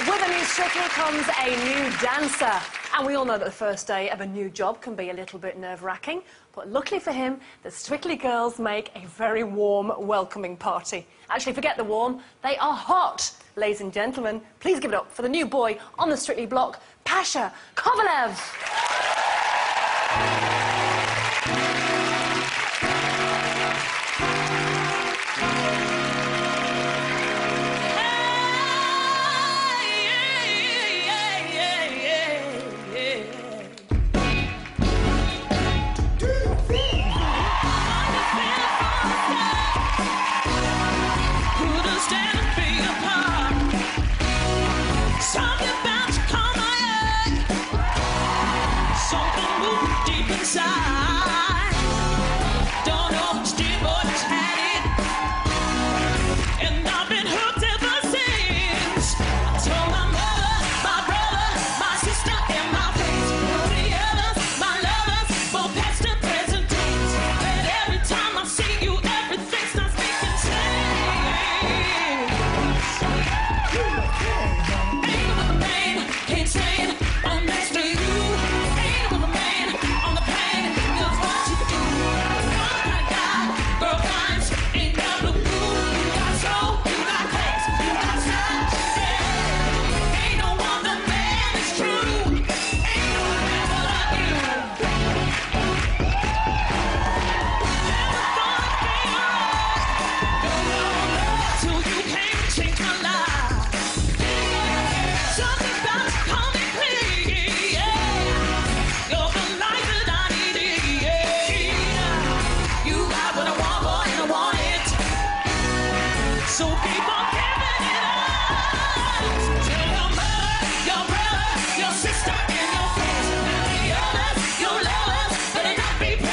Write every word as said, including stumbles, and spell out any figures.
With a new Strictly comes a new dancer. And we all know that the first day of a new job can be a little bit nerve-wracking. But luckily for him, the Strictly girls make a very warm, welcoming party. Actually, forget the warm, they are hot. Ladies and gentlemen, please give it up for the new boy on the Strictly block, Pasha Kovalev. Inside, don't know, still always had it, and I've been hooked ever since. I told my mother, my brother, my sister, and my friends, the others, my lovers, both past and present days. And every time I see you, everything starts making sense. Ain't with a man, can't stand, I'm next to you. Ain't with a man on the so keep on giving it up. Tell your mother, your brother, your sister, and your friends, and the others, your lovers, better not be